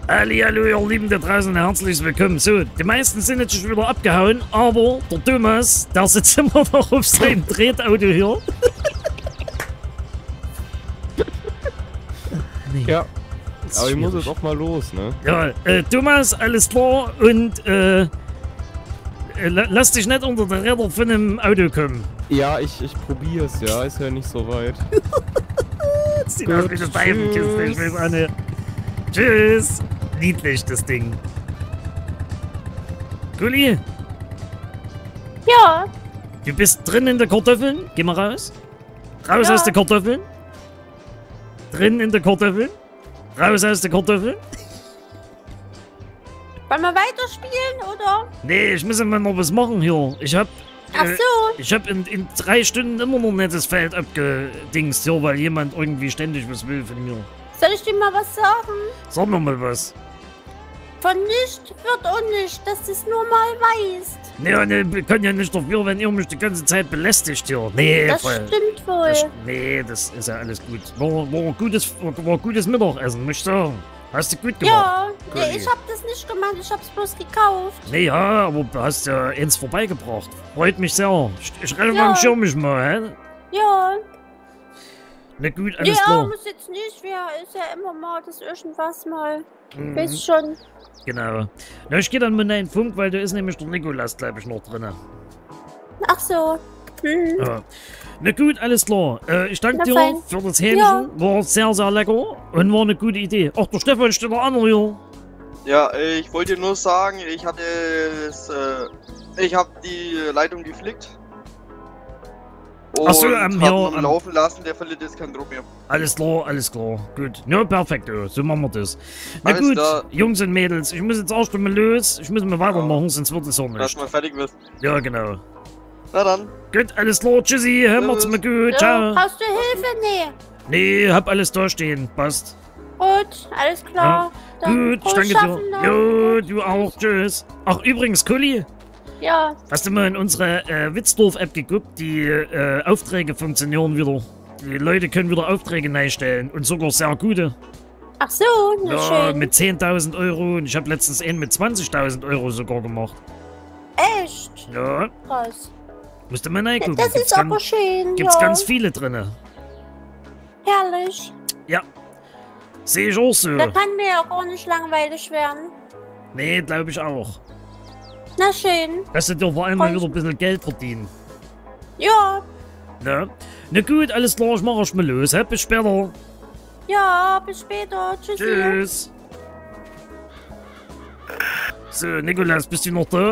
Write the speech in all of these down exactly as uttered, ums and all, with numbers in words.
Hallihallo, ihr Lieben da draußen, herzlich willkommen. So, die meisten sind jetzt schon wieder abgehauen, aber der Thomas, der sitzt immer noch auf seinem Tretauto hier. Nee. Ja, aber ich muss jetzt auch mal los, ne? Ja, äh, Thomas, alles klar und äh, äh, lass dich nicht unter den Räder von einem Auto kommen. Ja, ich, ich probier's, ja, ist ja nicht so weit. Das sieht aus wie eine Seifenkiste, ich weiß auch nicht. Tschüss. Niedlich, das Ding. Gulli, Ja, du bist drin in der Kartoffeln. Geh mal raus. Raus Ja. aus der Kartoffeln. Drin in der Kartoffeln. Raus aus der Kartoffeln. wollen wir weiterspielen, oder? Nee, ich muss immer noch was machen hier. Ich hab... Ach äh, so. Ich hab in, in drei Stunden immer noch nicht das Feld abgedingst hier, weil jemand irgendwie ständig was will von mir. Soll ich dir mal was sagen? Sag mir mal was. Von nicht wird auch nicht, dass du es nur mal weißt. Nee, nee, ich kann ja nicht dafür, wenn ihr mich die ganze Zeit belästigt hier. Nee, Das voll. stimmt wohl. Das, nee, das ist ja alles gut. War, war, ein gutes, war ein gutes Mittagessen, muss ich sagen. Hast du gut gemacht. Ja, nee, Gulli. ich hab das nicht gemacht, ich hab's bloß gekauft. Nee, ja, aber du hast ja eins vorbeigebracht. Freut mich sehr. Ich, ich renne Ja. mal Schirm mich mal, hä? Ja, Na gut, alles ja, klar. muss jetzt nicht, wer ist ja immer mal das irgendwas mal. Mhm, Weiß schon. genau. Na, ich geh dann mal in den Funk, weil da ist nämlich der Nikolas, glaube ich, noch drin. Ach so. Hm. Ja. Na gut, alles klar. Äh, ich danke Na dir fein. für das Hähnchen. Ja. War sehr, sehr lecker und war eine gute Idee. Ach, der Stefan steht noch an hier. Ja, äh, ich wollte nur sagen, ich hatte es, äh, ich habe die Leitung geflickt. Und Ach so, ähm, hab ja, ihn ähm, laufen lassen, der verliert jetzt keinen Druck mehr. Alles klar, alles klar. Gut. Ja, perfekt, ja. So machen wir das. Na Alles gut, klar. Jungs und Mädels, ich muss jetzt erst mal los. Ich muss mal weitermachen, sonst wird es ja Dass nicht. du mal fertig wirst. Ja, genau. Na dann. Gut, alles klar. Tschüssi. Hör macht's mal gut. Ja, Ciao. brauchst du Hilfe? Nee. Nee, hab alles da stehen. Passt. Gut, alles klar. Dann Gut, ich frohes danke Schaffen dir. noch. Jo, du auch. Tschüss. Ach, übrigens, Kulli, Ja, hast du mal in unsere äh, Witzdorf-App geguckt? Die äh, Aufträge funktionieren wieder. Die Leute können wieder Aufträge neu-stellen und sogar sehr gute. ach so, na Ja, schön. mit zehntausend Euro und ich habe letztens einen mit zwanzigtausend Euro sogar gemacht. Echt? Ja, Krass. musst du mal reingucken. Das Gibt's ist gan- aber schön, Gibt's ja. ganz viele drinne. Herrlich. Ja, sehe ich auch so. Da kann mir ja gar nicht langweilig werden. Nee, glaube ich auch. Na schön. Dass du dir vor allem mal Und- wieder ein bisschen Geld verdienen. Ja, Ne? Na gut, alles klar, ich mach erst mal los. Hä? Bis später. ja, bis später. Tschüssi. Tschüss. So, Nikolas, bist du noch da?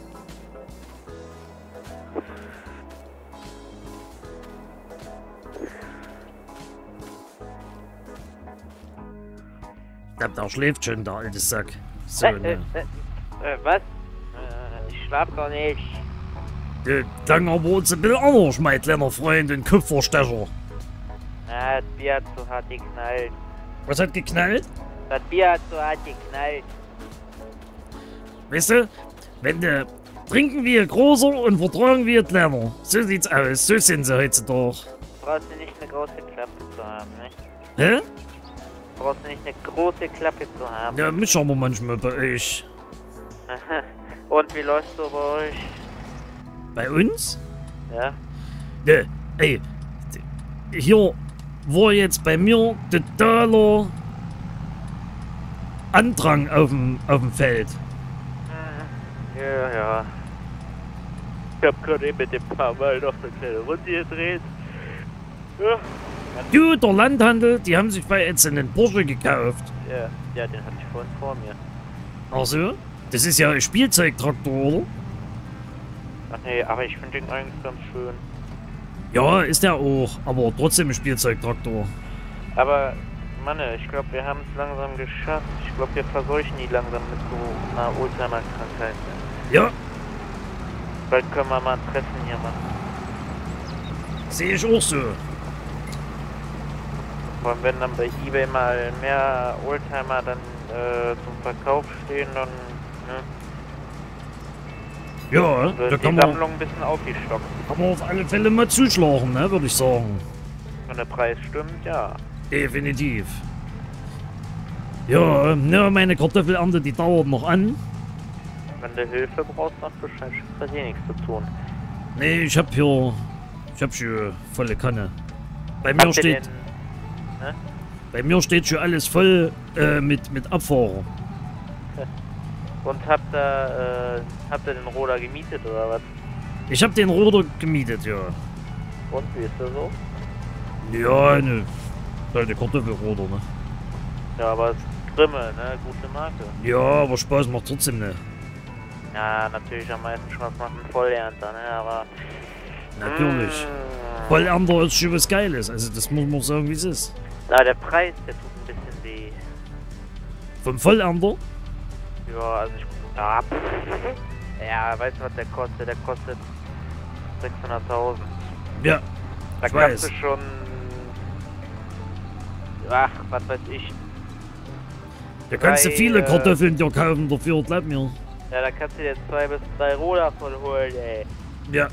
Ich glaub, der schläft schon, der alte Sack. So, Äh, ne. äh, äh, was? Äh, ich schlaf gar nicht. Du, dann aber uns ein bisschen anders, mein kleiner Freund und Kupferstecher. Na, das Bier hat zu hart geknallt. Was hat geknallt? Das Bier hat zu hart geknallt. Weißt du, wenn du trinken wie ein Großer und vertragen wie ein Kleiner. So sieht's aus, so sind sie heutzutage. Brauchst du nicht eine große Klappe zu haben, ne? Hä? Brauchst du nicht eine große Klappe zu haben. Ja, mich aber manchmal bei euch. Und wie läuft's so bei euch? Bei uns? Ja? Ne, ey. d- Hier war jetzt bei mir totaler Andrang auf dem, auf dem Feld. Hm, Ja, ja. Ich hab gerade eben mit dem paar Mal noch eine kleine Runde gedreht. Ja, Du, der Landhandel, die haben sich bei jetzt einen Porsche gekauft. ja, ja, den hatte ich vorhin vor mir. Ach so? Das ist ja ein Spielzeugtraktor, oder? Ach nee, aber ich finde den eigentlich ganz schön. Ja, ist der auch, aber trotzdem ein Spielzeugtraktor. Aber, Mann, ich glaube, wir haben es langsam geschafft. Ich glaube, wir verseuchen die langsam mit so einer Oldtimer-Krankheit. Ja, Bald können wir mal ein Treffen hier machen. sehe ich auch so. Vor allem, wenn dann bei eBay mal mehr Oldtimer dann äh, zum Verkauf stehen, dann ne, Ja, wird da die kann man, Sammlung ein bisschen aufgestockt. kann man auf alle Fälle mal zuschlagen, ne, würde ich sagen. Wenn der Preis stimmt, ja. Definitiv. Ja, ne, meine Kartoffelernte, die dauert noch an. Wenn du Hilfe brauchst, sag Bescheid. Ich hab hier nichts zu tun. Nee, ich hab hier... Ich hab hier volle Kanne. Bei mir Habt ihr steht... den- ne? Bei mir steht schon alles voll äh, mit, mit Abfahrer. Und habt ihr, äh, habt ihr den Roder gemietet oder was? Ich hab den Roder gemietet, ja. Und wie ist der so? Ja, ne. Alte Kartoffelroder, ne. Ja, aber es ist Grimme, ne? Gute Marke. Ja, aber Spaß macht trotzdem, ne. Ja, natürlich am meisten Spaß macht ein Vollernter, ne? Aber. Natürlich. Mm, Vollernter ist schon was Geiles. Also das muss man sagen, wie es ist. Na, der Preis, der tut ein bisschen weh. Vom Vollernter? Ja, also ich. Ja, pff. Ja, weißt du, was der kostet? Der kostet sechshunderttausend. Ja, Da ich kannst weiß. du schon. Ach, was weiß ich. Da kannst du Drei, viele äh, Kartoffeln dir kaufen dafür, glaub mir. Ja, da kannst du dir zwei bis drei Roder voll holen, ey. Ja.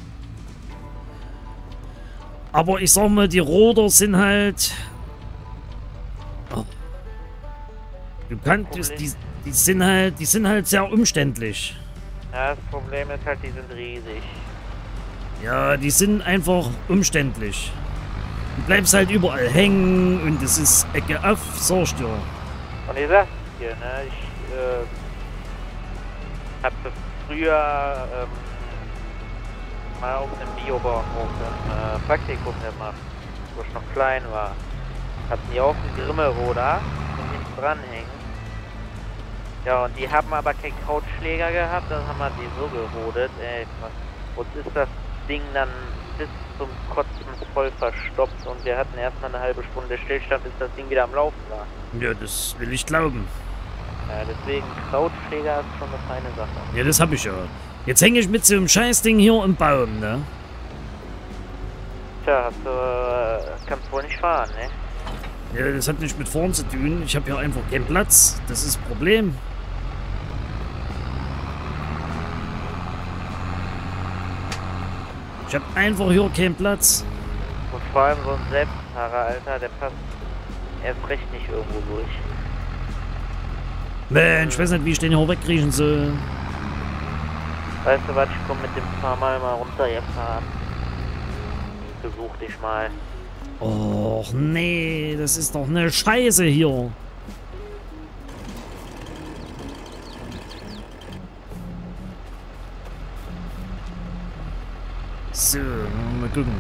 Aber ich sag mal, die Roder sind halt... Oh. Du kannst, Problem. die, die sind halt, die sind halt sehr umständlich. Ja, das Problem ist halt, die sind riesig. Ja, die sind einfach umständlich. Du bleibst halt überall hängen und es ist Ecke auf, sag ich dir. Und ich sag's dir, ne, ich, äh, hatte früher, ähm, mal auf einem Biobauernhof ein äh, Praktikum gemacht, wo ich noch klein war. Hatten die auch einen Grimme-Roder und hinten dranhängen. Ja, und die haben aber keinen Krautschläger gehabt, dann haben wir die so gerodet, ey. Und ist das Ding dann bis zum Kotzen voll verstopft und wir hatten erstmal eine halbe Stunde Stillstand, bis das Ding wieder am Laufen war. Ja, das will ich glauben. Ja, deswegen Krautschläger ist schon eine feine Sache. Ja, das hab ich ja. Jetzt hänge ich mit so einem Scheißding hier im Baum, ne? Tja, hast du, äh, kannst wohl nicht fahren, ne? Ja, das hat nichts mit vorn zu tun. Ich habe hier einfach keinen Platz. Das ist das Problem. Ich habe einfach hier keinen Platz. Und vor allem so ein Selbstfahrer, Alter, der passt erst recht nicht irgendwo durch. Mensch, ich weiß nicht, wie ich den hier wegkriechen soll. Weißt du was, ich komm mit dem paar Mal mal runtergefahren. Ich besuch dich mal. Och nee, das ist doch eine Scheiße hier. So, mal gucken.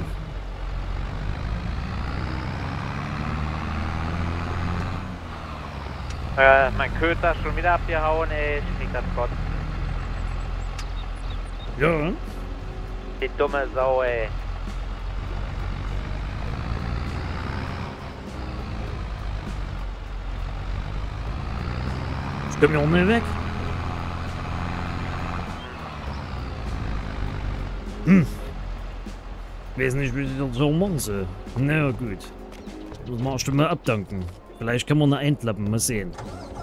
Äh, mein Köter ist schon wieder abgehauen, ey. Ich krieg das Kotzen. Ja, Die dumme Sau, ey. ich komm hier auch nicht weg. Hm. Ich weiß nicht, wie ich das so machen soll. Na ja, gut. Das machst du mal abdanken. Vielleicht können wir eine einklappen, mal sehen.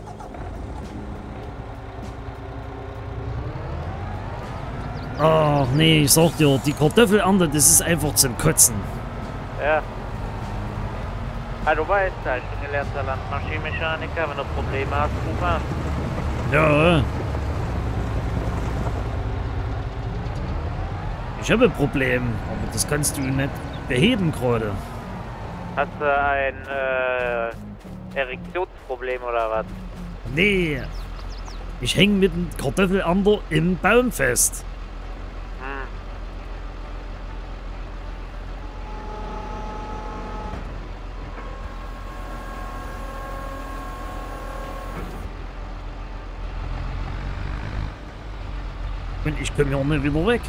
Ach nee, ich sag dir, die Kartoffelernte, das ist einfach zum Kotzen. Ja. Ah, du weißt ja, ich bin gelernter Landmaschinenmechaniker. Wenn du Probleme hast, ruf an. Ja. Ich habe ein Problem, aber das kannst du nicht beheben gerade. Hast du ein, äh, Erektionsproblem oder was? Nee. Ich hänge mit dem Kartoffelernter im Baum fest. Hm. Und ich komme ja nicht wieder weg.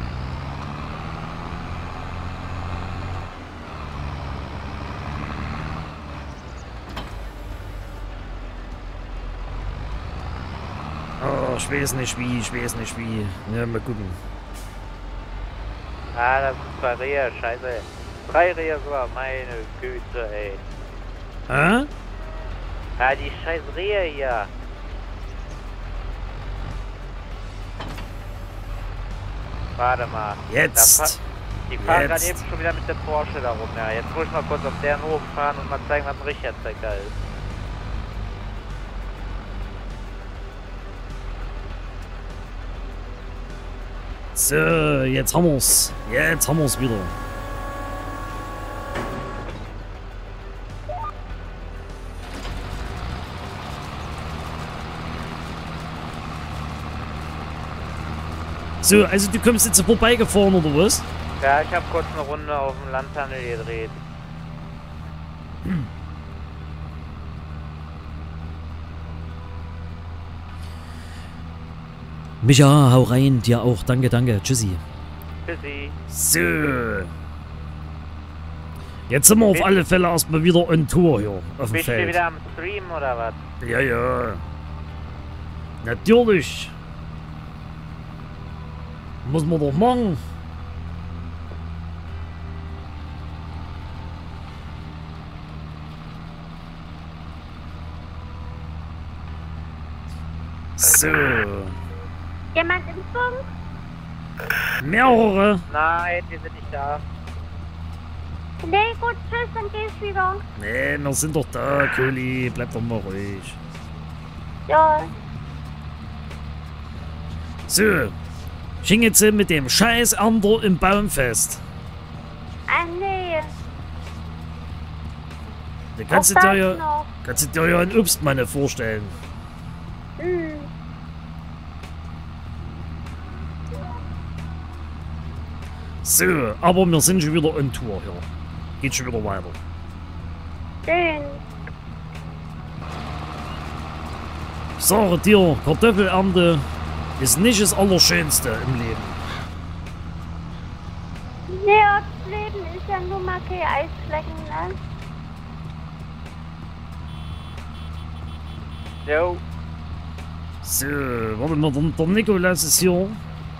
Oh, ich weiß nicht wie, ich weiß nicht wie. Ja, mal gucken. Ah, das sind zwei Rehe, scheiße. Drei Rehe sogar, meine Güte, ey. Hä? Ja, die scheiß Rehe hier. Warte mal. Jetzt. Da fa- Die fahren gerade Jetzt. eben schon wieder mit der Porsche da rum. Ja, jetzt muss ich mal kurz auf deren Hof fahren und mal zeigen, was ein richtiger Zecker ist. So, jetzt haben wir's. Jetzt haben wir's wieder. So, also du kommst jetzt vorbeigefahren, oder was? Ja, ich habe kurz eine Runde auf dem Landhandel gedreht. Hm. Micha, hau rein, dir auch. Danke, danke. Tschüssi. Tschüssi. So. Jetzt sind wir auf alle Fälle erstmal wieder on Tour hier auf dem Bist du Feld. wieder am Stream oder was? Ja, ja. Natürlich. Muss man doch machen. So. Jemand im Funk? Mehrere. Nein, wir sind nicht da. Nee, gut, tschüss, dann geh ich wieder. Nee, wir sind doch da, Kohli. Bleib doch mal ruhig. Ja. So. Ich hing jetzt mit dem scheiß Ander im Baum fest. Ah, nee. Da kannst du Auch dir das ja, noch. kannst du dir ja einen Obstmanne vorstellen. Hm. So, aber wir sind schon wieder on Tour hier. Geht schon wieder weiter. Schön. Ich sage dir, Kartoffelernte ist nicht das Allerschönste im Leben. Nee, das Leben ist ja nur mal kein Eisflecken, ne? Jo. So, warte mal, der, der Nikolaus ist hier.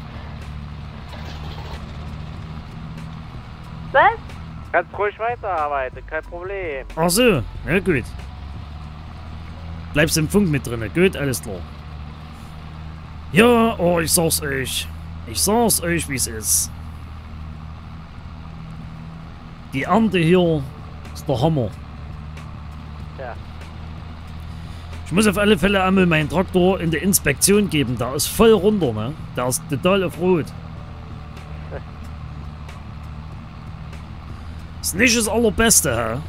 Was? Kannst ruhig weiterarbeiten, kein Problem. Ach so, ja gut. Bleibst im Funk mit drin, gut, alles klar. Ja, oh, ich sag's euch. Ich sag's euch, wie es ist. Die Ernte hier ist der Hammer. Ja. Ich muss auf alle Fälle einmal meinen Traktor in die Inspektion geben. Der ist voll runter, ne? Der ist total auf Rot. Ist nicht das Allerbeste, hä?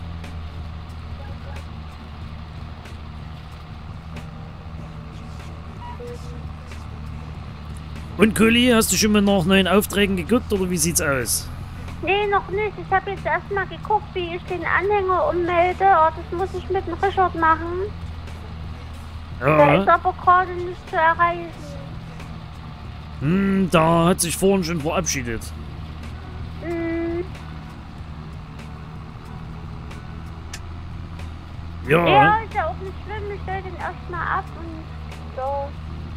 Und Kohli, hast du schon mal nach neuen Aufträgen geguckt oder wie sieht's aus? Nee, noch nicht. Ich habe jetzt erstmal geguckt, wie ich den Anhänger ummelde. Oh, das muss ich mit dem Richard machen. Der ist Ja. aber gerade nicht zu erreichen. Hm, da hat sich vorhin schon verabschiedet. Hm. Ja. Ja, ist ja auch nicht schlimm. Ich stelle den erstmal ab und so.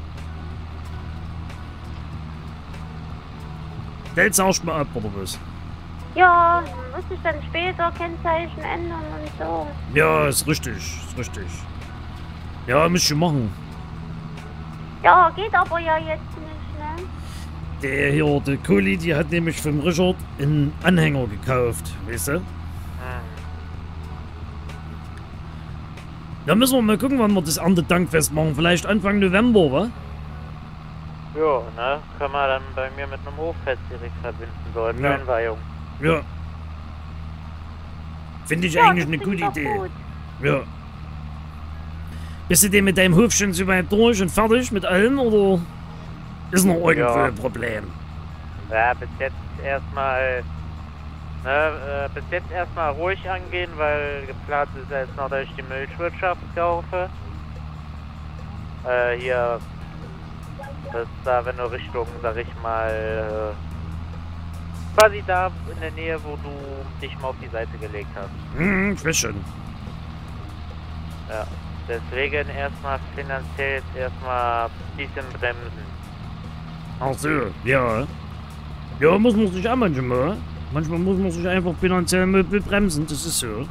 Stellst du erst mal ab, oder was? Ja, muss ich dann später Kennzeichen ändern und so. Ja, ist richtig, ist richtig. Ja, müsst ihr machen. Ja, geht aber ja jetzt nicht, ne? Der hier, der Kohli, die hat nämlich vom Richard einen Anhänger gekauft, weißt du? Hm. Da müssen wir mal gucken, wann wir das Erntedankfest machen. Vielleicht Anfang November, wa? Jo, ne? Können wir dann bei mir mit einem Hoffest direkt verbinden, so als Ja. Einweihung. Ja. Finde ich Ja, eigentlich das eine klingt gute doch Idee. gut. Ja. Bist du denn mit deinem Hof schon so weit durch und fertig mit allem, oder ist noch irgendwo Ja. ein Problem? Ja, bis jetzt erstmal, ne, äh, bis jetzt erstmal ruhig angehen, weil geplant ist jetzt noch, dass ich die Milchwirtschaft kaufe. Äh, hier, das ist da, wenn du Richtung, sag ich mal, äh, quasi da in der Nähe, wo du dich mal auf die Seite gelegt hast. Hm, ich weiß schon. Ja, deswegen erstmal finanziell jetzt erstmal ein bisschen bremsen. Ach so, ja. Ja, muss man sich auch manchmal. Manchmal muss man sich einfach finanziell mal bebremsen, das ist so. Hm.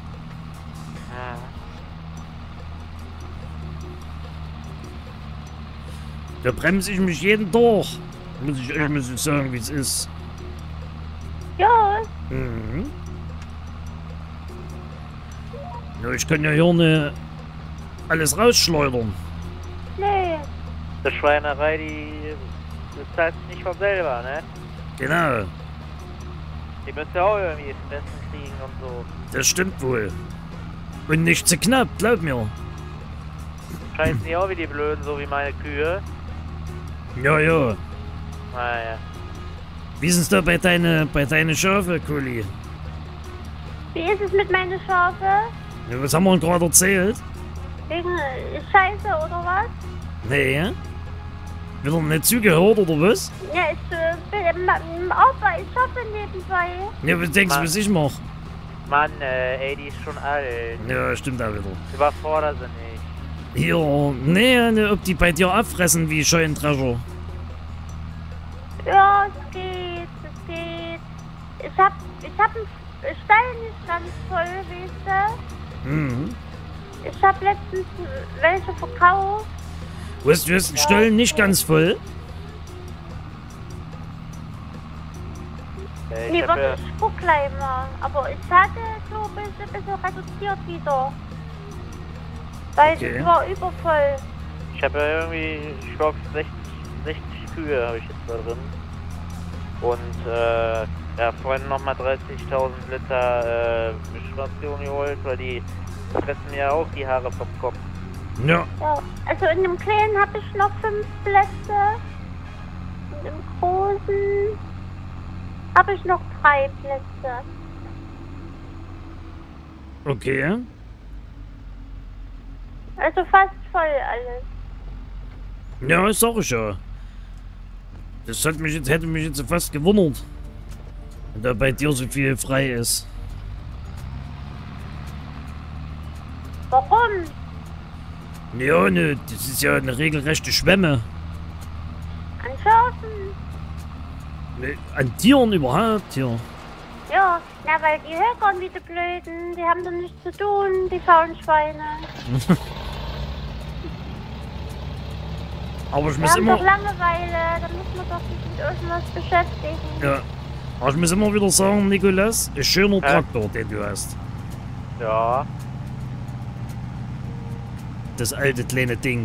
Da bremse ich mich jeden Tag. Muss ich euch mal so sagen, wie es ist. Ja, Mhm. Ja, ich kann ja hier ne alles rausschleudern. nee. Die Schweinerei, die Du zahlst nicht von selber, ne? Genau, Die müssen ja auch irgendwie das Essen kriegen und so. das stimmt wohl. Und nicht zu knapp, glaub mir. Scheißen die auch wie die Blöden, so wie meine Kühe. Ja, ja. Naja. Wie ist es da bei deine, bei deine Schafe, Kuli? Wie ist es mit meinen Schafe? Ja, was haben wir denn gerade erzählt? Wegen äh, Scheiße oder was? Nee. Wieder nicht zugehört, oder was? Ja, ich äh, bin im, im Aufbau, ich schaffe nebenbei. Ja, was denkst du, Mann. was ich mach? Mann, äh, ey, die ist schon alt. Ja, stimmt auch wieder. Überfordert sie nicht. Hier, nee, ne, ob die bei dir auffressen wie Scheunendrescher. Ja, es geht, es geht. Ich hab, ich hab einen Stall nicht ganz voll, weißt du? Mhm. Ich hab letztens welche verkauft. Was, du hast den Stollen nicht ganz voll? Äh, ich Nee, hab, warte, ja, ich guck gleich mal. Aber ich hatte, glaube ich, ein bisschen reduziert wieder. Weil Okay. es war übervoll. ich hab ja irgendwie, ich glaube, sechzig, sechzig Kühe habe ich jetzt da drin. Und, äh, ja, vorhin nochmal dreißigtausend Liter, äh, Mischration geholt, weil die fressen mir auch die Haare vom Kopf. Ja. Ja, also in dem kleinen habe ich noch fünf Plätze. Und im großen habe ich noch drei Plätze. Okay. Also fast voll alles. Ja, das sag ich ja. Das hat mich jetzt, hätte mich jetzt fast gewundert. Wenn da bei dir so viel frei ist. Warum? Ja, ne, das ist ja eine regelrechte Schwemme. An Schafen? Ne, an Tieren überhaupt, hier. Ja, na weil die Höckern wie die Blöden, die haben doch nichts zu tun, die faulen Schweine. Aber ich Die muss haben doch immer... Langeweile, da muss man doch sich mit irgendwas beschäftigen. Ja. Aber ich muss immer wieder sagen, Nikolas, ein schöner Ja. Traktor, den du hast. Ja, Das alte kleine Ding.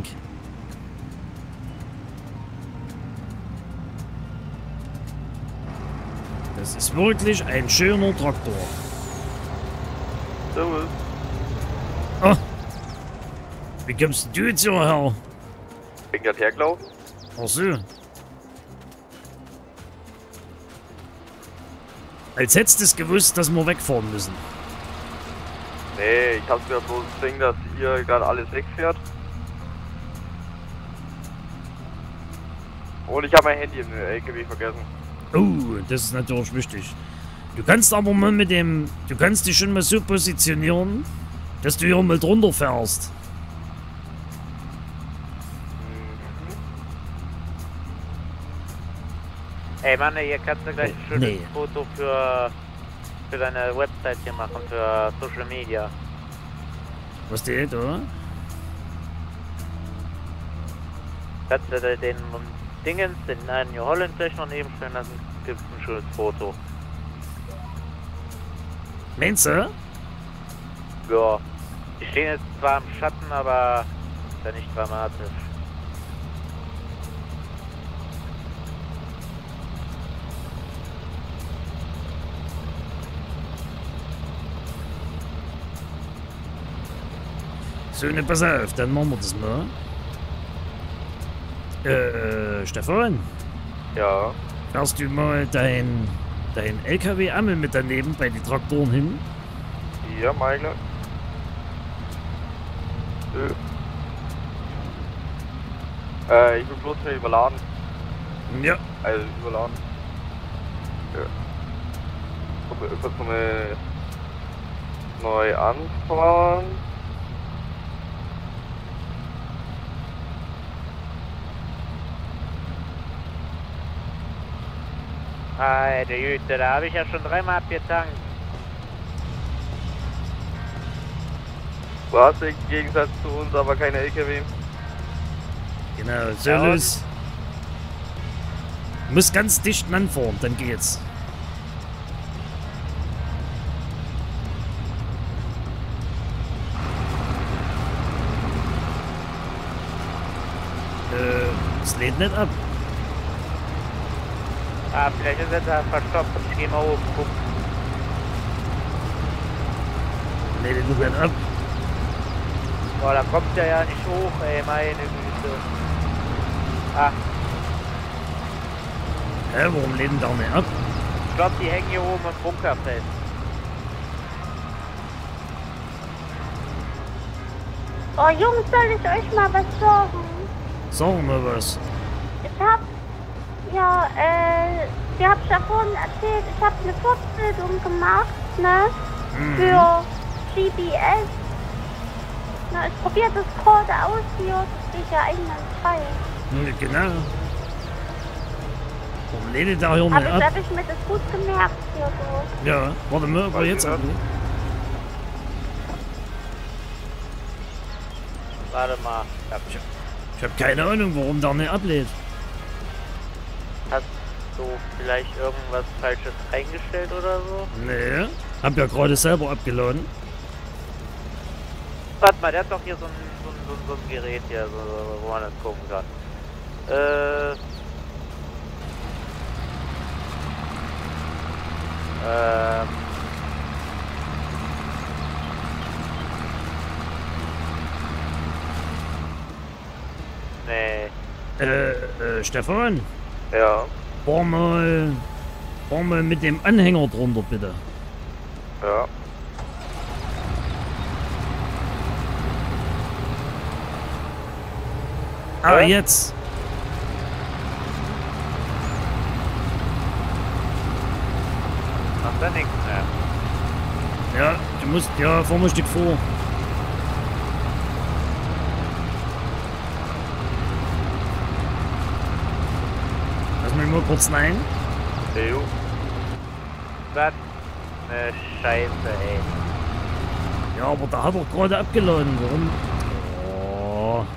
Das ist wirklich ein schöner Traktor. Servus. Ah. Wie kommst du jetzt hierher? Bin grad hergelaufen. Ach so. Als hättest du es gewusst, dass wir wegfahren müssen. Nee, ich hab's mir bloß gesehen, dass ihr gerade alles wegfährt. Und ich habe mein Handy im L K W vergessen. Oh, das ist natürlich wichtig. Du kannst aber mal mit dem... Du kannst dich schon mal so positionieren, dass du hier mal drunter fährst. ey Mann, hier kannst du gleich ein schönes Nee. Foto für, für deine Website hier machen, für Social Media. Was steht, oder? Kannst du da den Dingens, den einen New Holland gleich noch nebenstellen, dann gibt's ein schönes Foto. Meinst du? Ja, die stehen jetzt zwar im Schatten, aber ist ja nicht dramatisch. So, ne, pass auf, dann machen wir das mal. Äh, Stefan, Ja. fährst du mal dein, dein L K W einmal mit daneben bei den Traktoren hin? Ja, meine. Äh, ich bin bloß nicht überladen. Ja. Also überladen. Ja. Guck, kurz nochmal neu anfahren. Alter Jüte, da habe ich ja schon dreimal abgetankt. Du hast im Gegensatz zu uns aber keine L K W. Genau, so Ja, und? los. Du musst ganz dicht anfahren, dann geht's. Äh, es lädt nicht ab. Ah, vielleicht ist er da verstopft. Ich geh mal oben gucken. Nee, den du nicht ab. Boah, da kommt der ja nicht hoch, ey, meine Güte. Ah, Hä, warum lädt denn da nicht ab? ich glaube, die hängen hier oben im Bunker fest. Oh Jungs, soll ich euch mal was sagen? Sag mal was. Ich hab, ja, äh, wie hab ich ja vorhin erzählt, ich hab eine Fortbildung gemacht, ne, Mhm. für G P S. Na, ich probiere das gerade aus hier, das geht ja einwandfrei. Hm, genau. Warum lädt der hier Aber nicht ich ab? hab ich mir das gut gemerkt hier so. Ja, warte mal, ob er jetzt ablädt. Warte mal. Ja, Ich hab keine Ahnung, warum der nicht ablädt. hast du vielleicht irgendwas Falsches eingestellt oder so? Nee, hab ja gerade selber abgeladen. Warte mal, der hat doch hier so ein, so ein, so ein, so ein Gerät hier, so, so, wo man das gucken kann. Äh. Ähm. Nee. Äh, äh, Stefan, Ja. fahr mal, fahr mal mit dem Anhänger drunter, bitte. Ja. Ah, Ja? jetzt. Macht er nichts mehr. Ja, du musst, ja, fahr mal ein Stück vor. Lass mich mal kurz rein. Jo. Was? Ne Scheiße, ey. Ja, aber da hat er gerade abgeladen. Warum? Oh.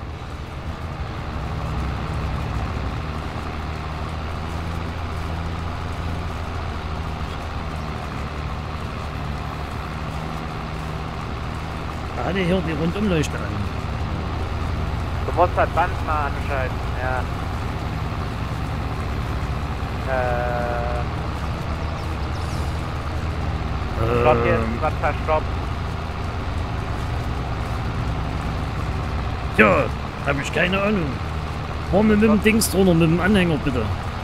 Da hatte hier die Rundumleuchte an. Du musst das Band mal anschalten, ja. Äh. Ich glaub, hier ist Ähm, was verstopft. ja, habe ich keine Ahnung. Fahr mal mit dem Dings drunter, mit dem Anhänger bitte.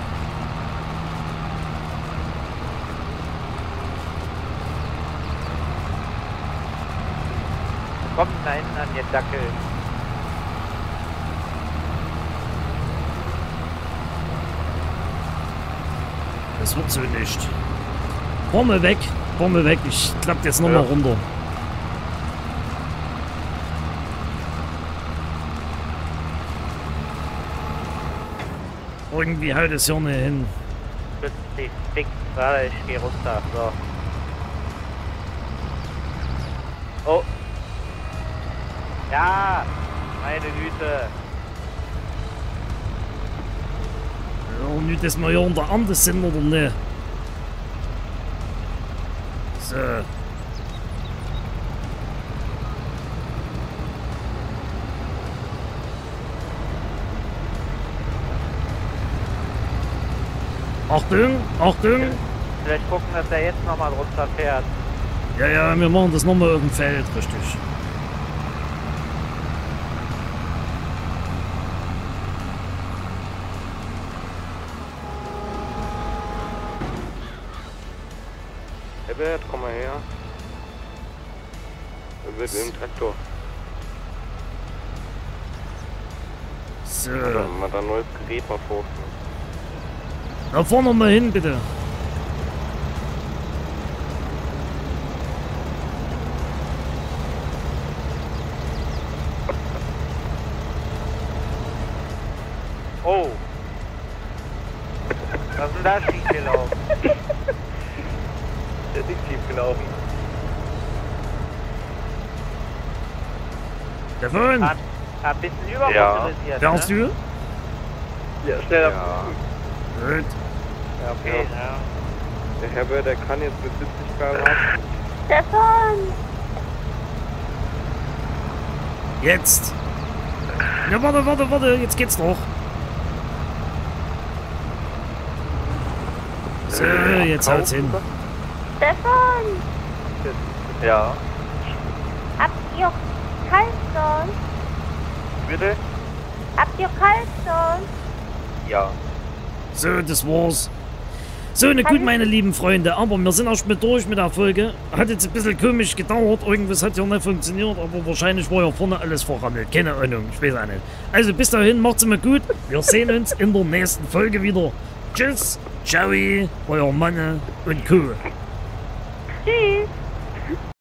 Kommt da hinten an den Dackel. Das wird so nicht. Fahr mal weg, fahr mal weg. Ich klapp jetzt nochmal Ja. runter. Irgendwie haut es hier nicht hin. Spitzt die Fix. Warte, ich geh runter. So. Oh. Ja, meine Güte. Ja, nicht, dass wir hier unter Andes sind oder nicht. So. Achtung, Achtung. Vielleicht gucken, dass er jetzt nochmal drunter fährt. Ja, ja, wir machen das nochmal auf dem Feld, richtig. Herbert, komm mal her. Er wird im Traktor. So. Dann mal da ein neues Gerät mal vor. Da vorne mal hin, bitte. Oh. Was ist denn da schief gelaufen? Der ist nicht schief gelaufen. Stefan, Hat, hat ein bisschen übermotorisiert, fährst ne? du? Ja, schnell ab. Gut. Ja, okay, ja. Der Herbert, der kann jetzt mit siebzig Kilometer pro Stunde. Stefan! Jetzt. Ja, warte, warte, warte, jetzt geht's doch. So, jetzt haut's hin. Stefan, Ja. habt ihr Kaltstone? Bitte? Habt ihr Kaltstone? Ja. So, das war's. So, na gut, meine lieben Freunde, aber wir sind erst mit durch mit der Folge. Hat jetzt ein bisschen komisch gedauert, irgendwas hat ja nicht funktioniert, aber wahrscheinlich war ja vorne alles verrammelt. Keine Ahnung, ich weiß auch nicht. Also bis dahin, macht's mal gut. Wir sehen uns in der nächsten Folge wieder. Tschüss, ciao, euer Mann und Co. Tschüss.